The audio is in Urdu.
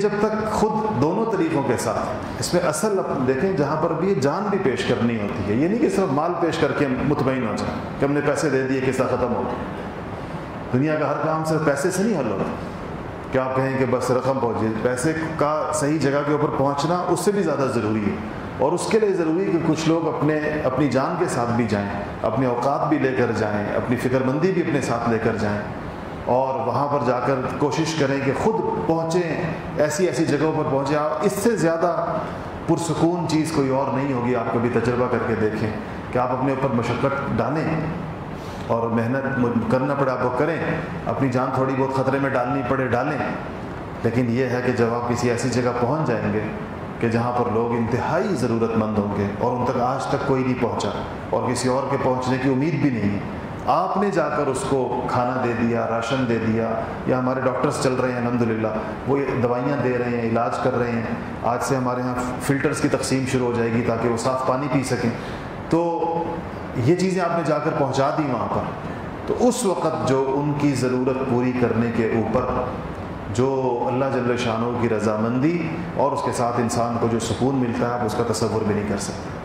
جب تک خود دونوں طریقوں کے ساتھ اس میں اصل دیکھیں جہاں پر بھی جان بھی پیش کرنی ہوتی ہے، یہ نہیں کہ صرف مال پیش کر کے مطمئن ہو جائیں کہ ہم نے پیسے دے دیے قصہ ختم ہو گیا۔ دنیا کا ہر کام صرف پیسے سے نہیں حل ہوتا کہ آپ کہیں کہ بس رقم پہنچے، پیسے کا صحیح جگہ کے اوپر پہنچنا اس سے بھی زیادہ ضروری ہے، اور اس کے لیے ضروری ہے کہ کچھ لوگ اپنی جان کے ساتھ بھی جائیں، اپنے اوقات بھی لے کر جائیں، اپنی فکر مندی بھی اپنے ساتھ لے کر جائیں، اور وہاں پر جا کر کوشش کریں کہ خود پہنچیں، ایسی ایسی جگہوں پر پہنچیں۔ آپ اس سے زیادہ پرسکون چیز کوئی اور نہیں ہوگی۔ آپ کبھی تجربہ کر کے دیکھیں کہ آپ اپنے اوپر مشقت ڈالیں اور محنت کرنا پڑے آپ کو کریں، اپنی جان تھوڑی بہت خطرے میں ڈالنی پڑے ڈالیں، لیکن یہ ہے کہ جب آپ کسی ایسی جگہ پہنچ جائیں گے کہ جہاں پر لوگ انتہائی ضرورت مند ہوں گے اور ان تک آج تک کوئی نہیں پہنچا اور کسی اور کے پہنچنے کی امید بھی نہیں، آپ نے جا کر اس کو کھانا دے دیا، راشن دے دیا، یا ہمارے ڈاکٹرز چل رہے ہیں الحمدللہ، وہ دوائیاں دے رہے ہیں، علاج کر رہے ہیں، آج سے ہمارے ہاں فلٹرز کی تقسیم شروع ہو جائے گی تاکہ وہ صاف پانی پی سکیں، تو یہ چیزیں آپ نے جا کر پہنچا دی وہاں پر، تو اس وقت جو ان کی ضرورت پوری کرنے کے اوپر جو اللہ جل شانہ کی رضامندی اور اس کے ساتھ انسان کو جو سکون ملتا ہے آپ اس کا تصور بھی نہیں کر سکتے۔